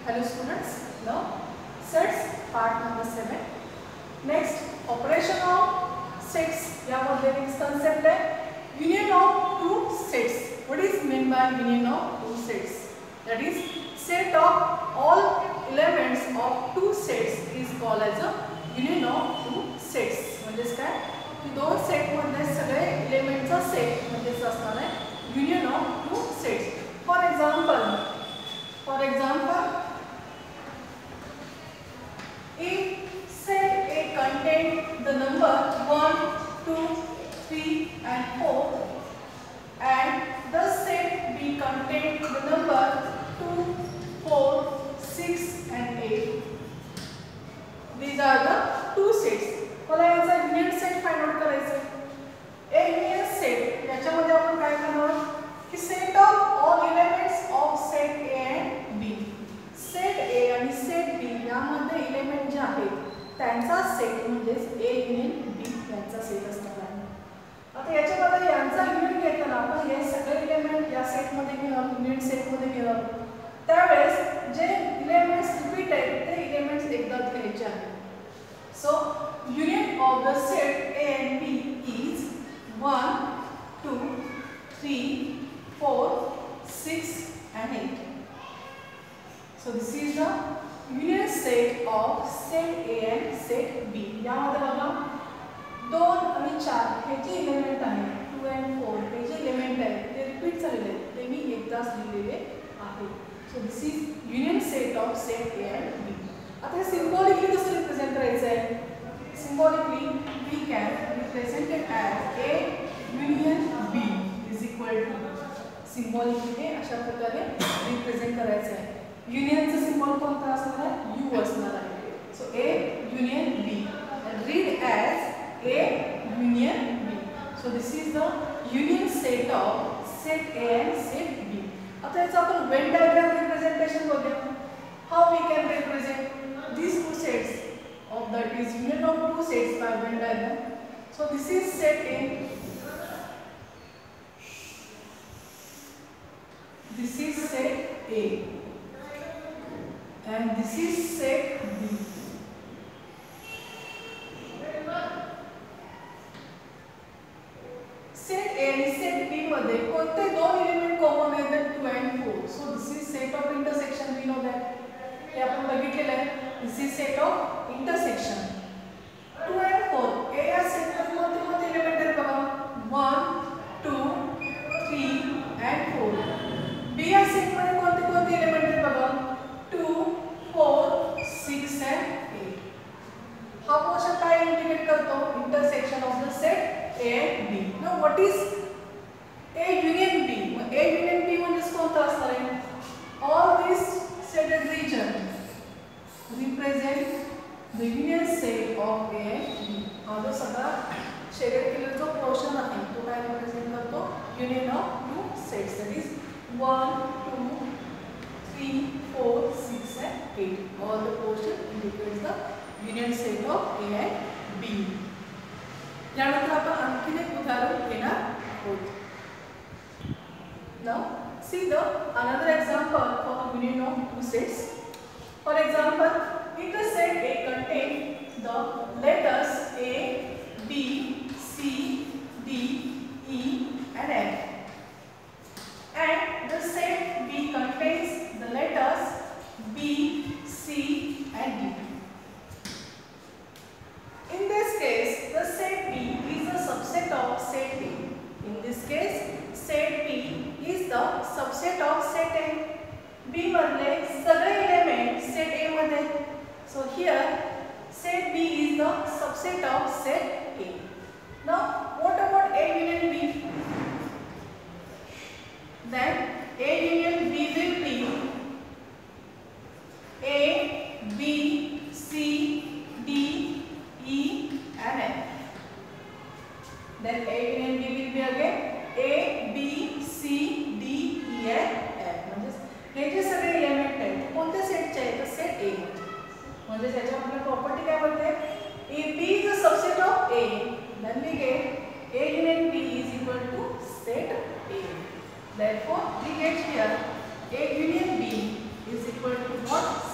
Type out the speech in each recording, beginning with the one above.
Hello students, now sets part number 7. Next, operation of sets. यामध्ये next concept है union of two sets. What is meant by union of two sets? That is set of all elements of two sets is called as a union of two sets. म्हणजेच काय की दोन set मध्ये सगळे एलिमेंटचा set म्हणजेच असणार आहे union of two sets. For example, if set A contains the number 1, 2, 3 and 4 and the set B contains the number 2, 4, 6 and 8. These are the two sets. मला याचा युनियन सेट फाइंड आउट करायचा आहे. A union set याच्यामध्ये आपण काय करणार की set of all elements of set A and B. Set A आणि सेट बी यामध्ये एलिमेंट जे आहेत त्यांचा सेट म्हणजेच ए युनियन बी यांचा सेट असणार आहे. आता याच्यामध्ये यांचा युनियन घेताना आपण हे सगळे एलिमेंट या सेट मध्ये घेणार युनियन सेट मध्ये घेणार. त्यावेळेस जे एलिमेंट्स रिपीट आहेत ते एलिमेंट्स एकदाच घ्यायचे आहेत. So union of the set A and B is 1, 2, 3, 4, 6 and 8. So this is the union set of set A and set B. यामध्ये बघा 2 आणि 4 हे जे एलिमेंट आहेत 2 and 4 हे जे एलिमेंट आहेत ते रिपीट झालेले आहेत ते मी एकदाच लिहिलेले आहे. So this is union set of set A and B. आता हे सिंबॉलिकली कसं रिप्रेझेंट करायचं आहे. Symbolically we can represent it as A union B is equal to. Symbolically हे अशा प्रकारे रिप्रेझेंट करायचं आहे. युनियनचं सिंबॉल कोणता असणार आहे U असणार आहे. So A union B and read as A union B. So this is the union set of set A and set B. आता याचं आपण वेन डायग्राम रिप्रेझेंटेशन बघूया. How we can represent these two sets of that is union of two sets by Venn diagram. So this is set A, this is set A and this is set B. Set A आणि set B मध्ये कोणते दोन element common आहेत 2 and 4. So this is set of intersection, we know that. हे आपण बघितलेलं आहे. This is set of intersection. 2 and 4. A या set मध्ये कोणते एलिमेंट आहेत बघा 1, 2, 3 and 4. B या सेट मध्ये कोणते एलिमेंट आहेत बघा 2, 4, 6 and 8. हा पोर्शन काय इंडिकेट करतो intersection of the set A and B. Now what is A union B? A union B म्हणजे कोणता असणार आहे. All these shaded region represent the union set of A and B. हा जो सगळा शेडेड केलेला जो पोर्शन आहे तो काय रिप्रेझेंट करतो union of two sets. That is 1, 2, 3, 4, 6 and 8. All the portion indicates the union set of A and B. यानंतर आपण आणखी एक उदाहरण घेणार आहोत. Now see the another example for union of two sets. For example, if the set A contains the letters A, B, C, D, E and F and the set B contains the letters B, C and D. In this case, the set B is a subset of set A. In this case, set B is the subset of set A. B मधले सगळे element set A मध्ये. So here set B is the subset of set A. Now what about A union B? Then A union B will be A, B, C, D, E and F. Then A union B will be again A, B, C, D, E and F. हे जे सगळे element आहेत कोणत्या सेटचे आहेत तर set A म्हणजे त्याच्या आपल्या प्रॉपर्टी काय म्हणते if B is a subset of A then we get A union B is equal to set A. Therefore we get here A union B is equal to what?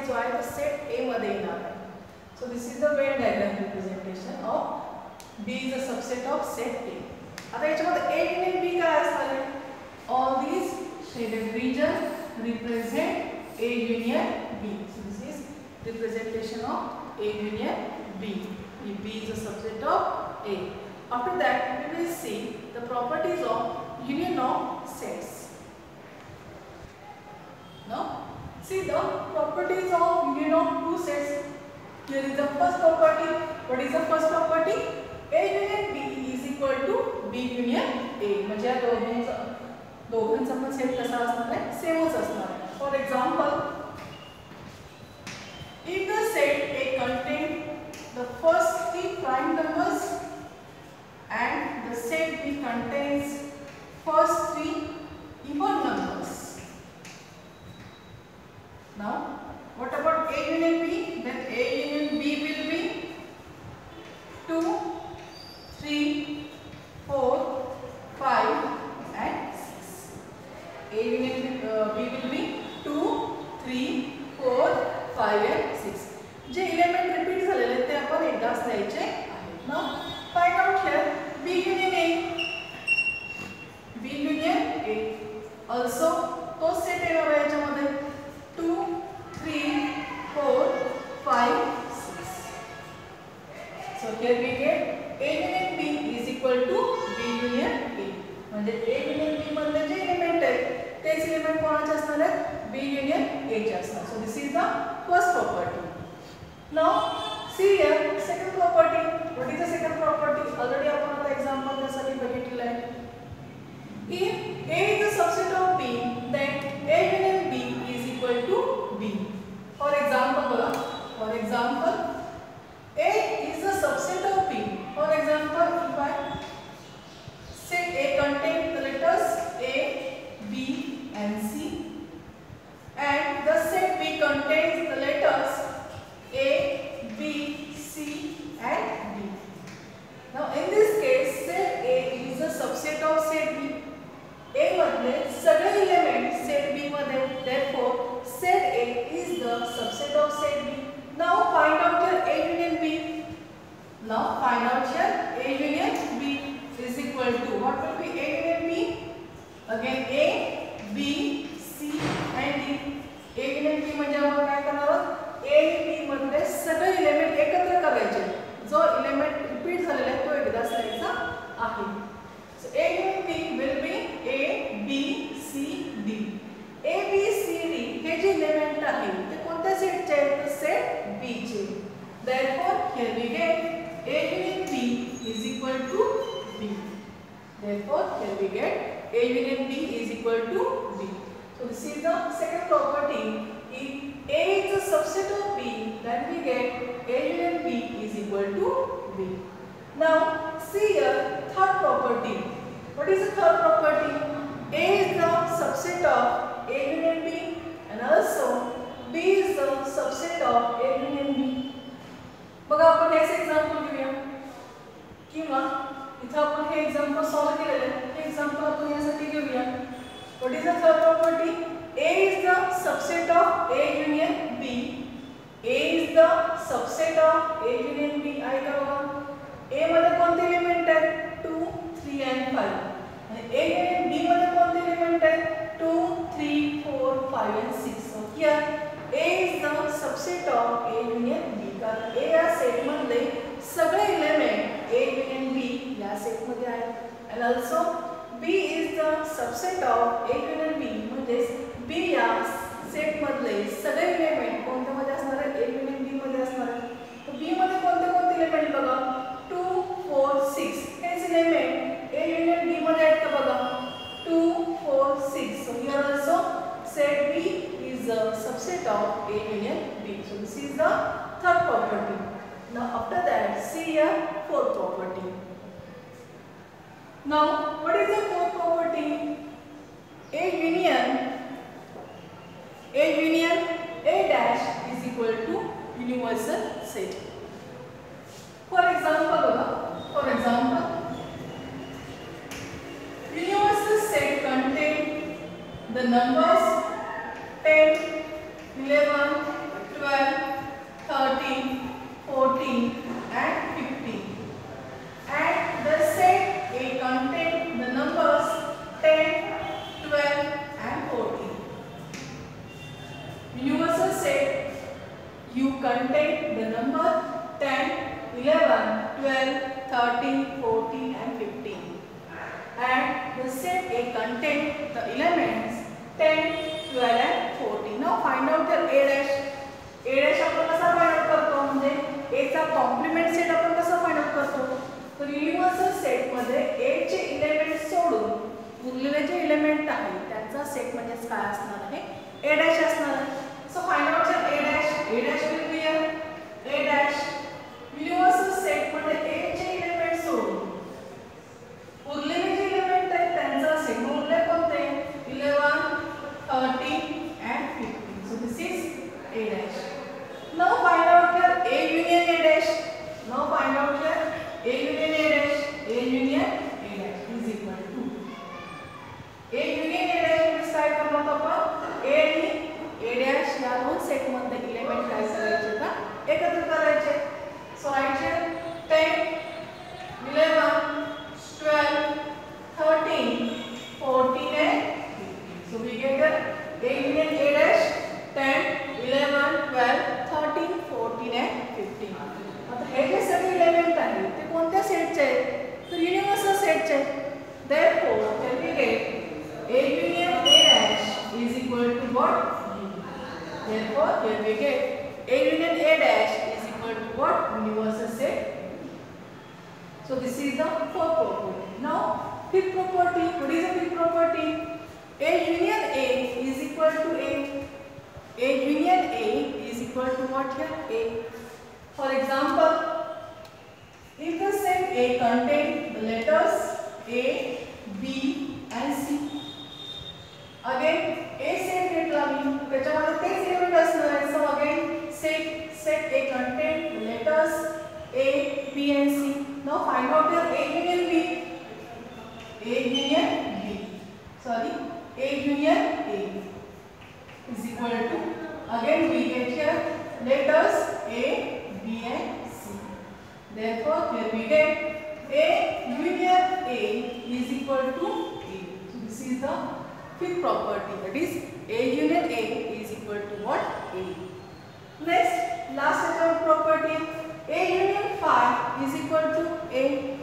जो आहे तो set ए मध्ये येणार आहे. So this is the Venn diagram representation of B is a subset of set A. आता याच्यामध्ये A union B काय असणार आहे? All these shaded region represent A union B. So this is representation of A union B. B is a subset of A. After that, we will see the properties of union of sets. Now, see the properties of union of two sets. Here is the first property. What is the first property? A union B is equal to B union A. म्हणजे या दोघांचा पण set कसा असणार आहे? सेमच असणार आहे. For example, if the set A contains the first three prime numbers and the set B contains first three even numbers. Now, what about A union B? Then A union B will be 2, 3, 4, 5 and 6. A union B will be 2, 3, 4, 5 and 6. जे element repeat झालेले ते आपण एकदाच लिहायचे आहेत ना. Find out here B union A. B union A also तो set येणार आहे याच्यामध्ये 2, 3, 4, 5, 6. So here we get A union B is equal to B union A. म्हणजे A युनियन B मधले जे एलिमेंट आहेत तेच एलिमेंट कोणाचे असणार आहेत? B युनियन A चे असणार. So this is the first property. Now, see here, second property. What is the second property? Already आपण आता example त्यासाठी बघितलेलं आहे. If A is a subset of B, then A union B is equal to B. For example, बोला. For example, A is a subset of B. For example, if I set A contains the letters A, B, and C, and the set B contains the letters A, B, C and D. Now in this case set A is a subset of set B. A मधले सगळे element set B मध्ये, therefore set A is the subset of set B. Now find out here A union B. Now find out here A union B is equal to what will be A union B? Again A, B, C and D. A union B म्हणजे आपण काय करणार आहोत? A आणि B मधले सगळे element एकत्र करायचे. जो एलिमेंट रिपीट झालेला आहे तो एकदाच लिहायचा आहे. So A union B will be A, B, C, D. A, B, C, D हे जे एलिमेंट आहेत ते कोणत्या सेटचे आहेत? तर सेट B चे. Therefore here we get A union B is equal to B. Therefore here we get A union B is equal to B. So this is the second property. If A is a subset of B, then we get A union B is equal to B. Now see here third property. What is the third property? A is the subset of A union B and also B is the subset of A union B. बघा आपण याचे example घेऊया किंवा इथं आपण हे example solve केलेले आहे. हे example आपण यासाठी घेऊया. What is the third property? A is the subset of A union B. A is the subset of A union B. आहे का बघा? A मध्ये कोणते एलिमेंट आहेत? 2, 3 and 5. आणि A union B मध्ये कोणते एलिमेंट आहेत? 2, 3, 4, 5 and 6. So here A is the subset of A union B. कारण A या सेट मधले सगळे एलिमेंट A union B या सेट मध्ये आहेत. And also B is the subset of A union B. म्हणजे B या सेट मधले सगळे एलिमेंट कोणत्या मध्ये असणार आहे? A union B मध्ये असणार आहे. तर B मध्ये कोणते कोणते एलिमेंट बघा? 2, 4, 6 हेच एलिमेंट A union B मध्ये आहेत का बघा? 2, 4, 6. So here also set B is a subset of A union B. So this is the third property. Now after that see here fourth property. Now what is the fourth property? A union A dash is equal to universal set. For example, universal set contain the numbers 10, 11, 12, you contain the number 10, 11, 12, 13, 14 and 15. And the set A contains the elements 10, 12 and 14. Now find out the A dash. A dash आपण कसा find out करतो म्हणजे A चा compliment set आपण कसा find out करतो. तर universal set मध्ये A चे एलिमेंट सोडून उरलेले जे एलिमेंट आहेत त्यांचा सेट म्हणजे काय असणार आहे. A dash असणार आहे. So find out the A dash. A dash will be A dash. Universal set मध्ये A चे एलिमेंट सोडून उरलेले जे एलिमेंट आहेत त्यांचा सेट उरले कोणते 11, 13 and 15. So this is A dash. Now find out here A union A dash. Now find out here A union A dash. A union A dash is equal to A union A dash म्हणजे काय करणार आपण A आणि A dash या दोन set मध्ये element काय करायचे का एकत्र करायचे. So write here 10, 11, 12, 13, 14 and 15. So we get the A union A dash 10, 11, 12, 13, 14 and 15. आता हे जे सगळे एलिमेंट आहेत ते कोणत्या सेटचे आहेत तर युनिव्हर्सल सेटचे आहेत. Therefore then we get A union A dash is equal to what? Therefore here we get A union A dash is equal to what? Universal set. So this is the fourth property. Now fifth property. What is the fifth property? A union A is equal to A. A union A is equal to what here? A. For example, if the set A contains the letters A, B and C. Again A set घेतला मी त्याच्यामध्ये तेच element असणार आहे. So again set A contains the letters A, B and C. Now find out your A union B. A union B. Sorry, A union A is equal to again we get here letters A, B and C. Therefore here we get A union A is equal to A. So this is the fifth property, that is A union A is equal to what? A. Next, last set of property, A union phi is equal to A.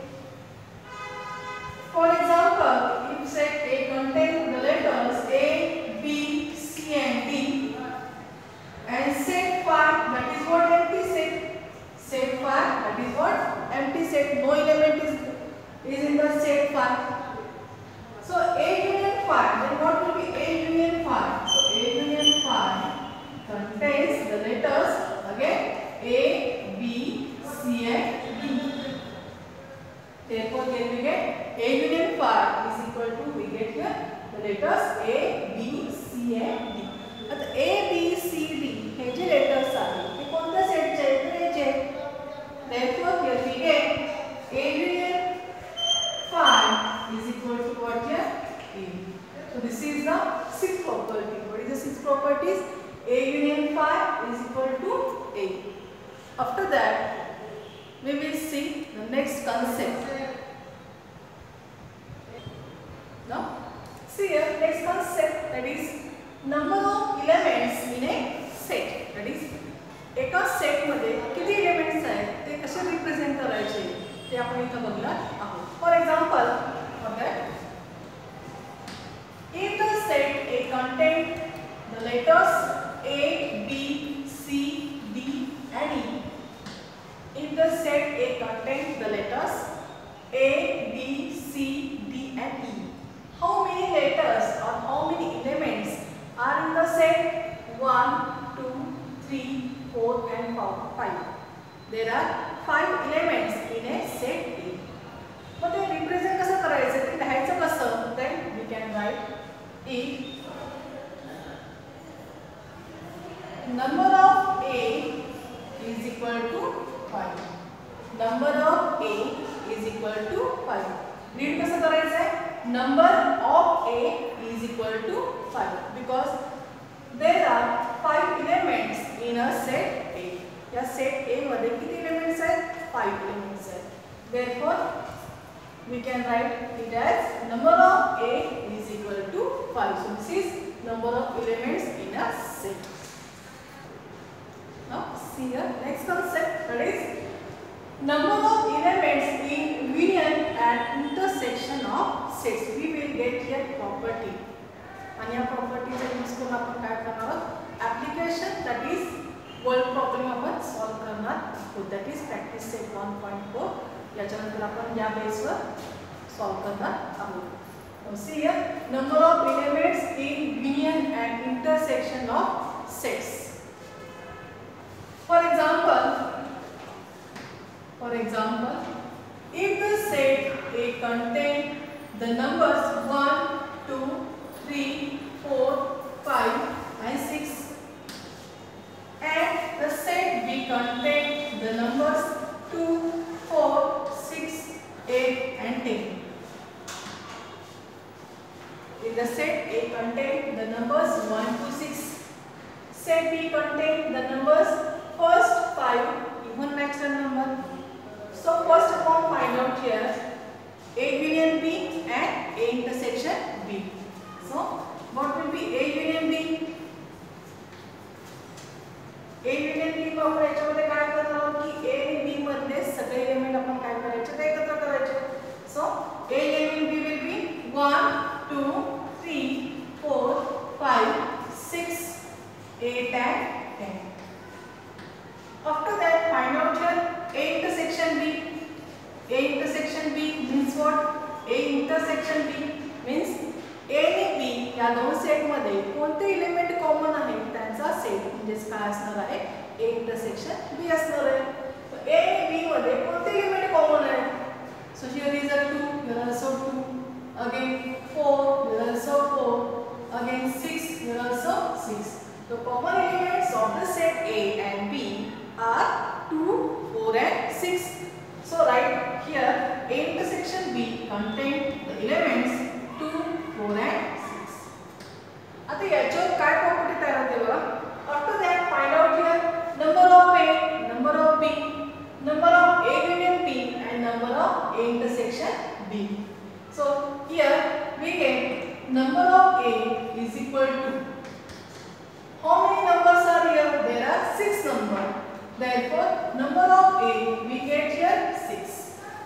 For example, if set A contains the letters A, B, C and D and set phi, that is what? Empty set. Set phi, that is what? Empty set. No element is in the set phi. So A union phi, then what will be A union phi? So A union phi contains the letters again A, B, C and D. Therefore here we get A union phi is equal to we get here the letters A, B, C and D. आता A, B, C, D हे जे letters आहेत ते कोणत्या सेटचे आहेत? हे Therefore here we get A union phi is equal to what here? A. So this is the sixth property. What is the sixth properties? A union phi is equal to A. After that, we will see the next concept. Now, see here next concept, that is number of elements in a set. That is एका set मध्ये किती elements आहेत ते कसे represent करायचे ते आपण इथे बघणार आहोत. For example, if the set A contains the letters A, B, C, D and E. If the set A contains the letters A, B, C, D and E, how many letters or how many elements are in the set? 1, 2, 3, 4 and 5. There are 5 elements in a set A. But they represent कसं करायचं ते लिहायचं कसं? Then we can write if number of A is equal to 5. Number of A is equal to 5. Read कसं करायचं आहे? Number of A is equal to 5 because there are 5 elements in a set A. या set A मध्ये किती elements आहेत? 5 elements आहेत. Therefore, we can write it as number of A is equal to 5. So this is number of elements in a set. Now see here next concept, that is number of elements in union and intersection of sets. We will get here property, and या property चा use करून आपण काय करणार आहोत, application, that is word problem आपण solve करणार आहोत, that is practice set 1.4. याच्यानंतर आपण या बेस वर solve करणार आहोत. See here number of elements in union and intersection of sets. For example, if the set A contain the numbers 1, 2, 3, 4, 5 and 6, and the set B contain the numbers 2, 4, 6, 8 and 10. If the set A contain the numbers 1 to 6, set B contain the numbers first 5 even natural number. So first upon find out here A union B and A intersection B. So what will be A union B? A union B को आपण याच्यामध्ये काय करणार आहोत की A आणि B मधले सगळे एलिमेंट आपण काय करायचे ते एकत्र करायचे. So A union B will be 1, 2, 3, 4, 5, 6, 8 and 10. After that find out here A intersection B. A intersection B means what? A intersection B means A आणि B या दोन सेट मध्ये कोणते एलिमेंट कॉमन आहे त्यांचा सेट म्हणजे काय असणार आहे, A intersection B असणार आहे. So A आणि B मध्ये कोणते एलिमेंट कॉमन आहे? So here is a 2, here also 2, again 4, here also 4, again 6, here also 6. The common elements of the set A and B are 2, 4 and 6. So write here A intersection B contain the elements 2, 4 and 6. आता याच्यावर काय property तयार होते बघा. After that find out here number of A, number of B, number of A union B and number of A intersection B. So here we get number of A is equal to, how many numbers are here? There are 6 numbers. Therefore number of A we get here 6.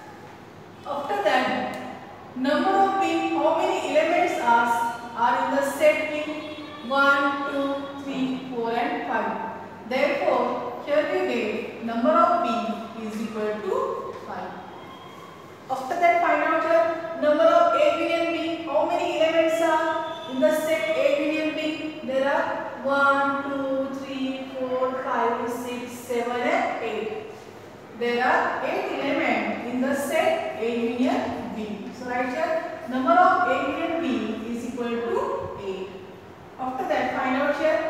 After that number of B, how many elements are in the set B? 1, 2, 3, 4 and 5. Therefore here we get number of B is equal to 5. After that find out here number of A union B, how many elements are in the set A union B? There are 1, 2, 3, 4, 5, 6, 7 and 8. There are 8 elements in the set A union B. So write here number of A union B is equal to 8. After that find out here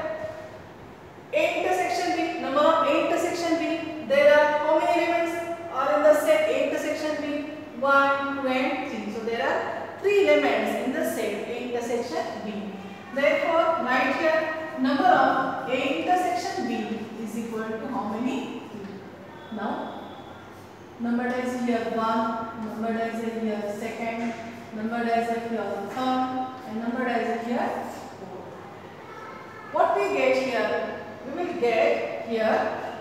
A intersection B, number of A intersection B. There are how many elements are in the set A intersection B? 1, 2 and 3. So there are 3 elements in the set A intersection B. Therefore write here number of A intersection B is equal to how many? 3. Now number is here 1, number is here second, number is here third and number is here fourth. What we get here? We will get here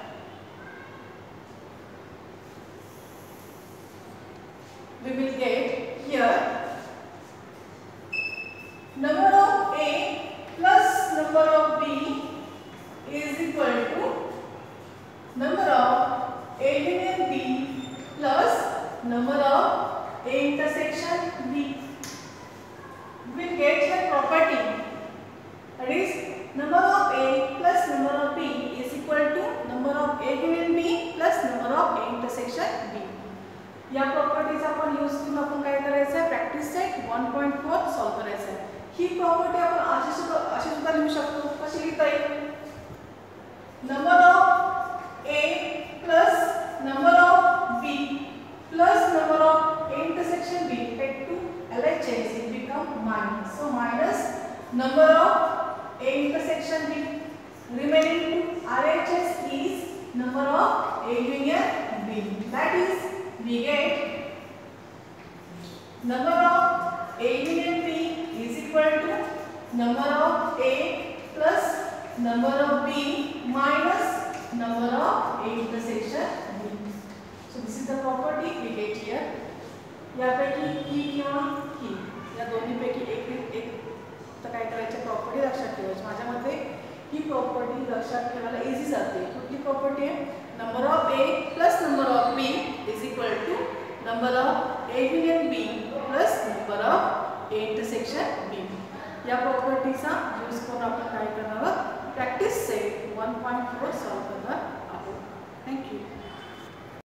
number of A plus number of B is equal to number of A union B plus number of A intersection B. We will get here property, that is number of A plus number of B is equal to number of A union B plus number of A intersection B. या प्रॉपर्टीचा आपण use करून आपण काय करायचं आहे, practice set 1.4 solve करायचं आहे. ही property आपण अशी सुद्धा लिहू शकतो. कशी लिहिता येईल? Number of A plus number of B plus number of A intersection B take to LHS, it become minus. So minus number of A intersection B, remaining to RHS is number of A union B. That is we get number of A union B is equal to number of A plus number of B minus number of A intersection B. So this is the property we get here. यापैकी ही किंवा ही या दोन्हीपैकी एक तर काय करायचं property लक्षात ठेवायची. माझ्या मते ही प्रॉपर्टी लक्षात ठेवायला इझी जाते. कुठली प्रॉपर्टी आहे? Number of A plus number of B is equal to number of A union B plus number of A intersection B. या प्रॉपर्टीचा यूज करून आपण काय करणार आहोत? प्रॅक्टिस सेट 1.4 सॉल्व करणार आहोत. थँक्यू.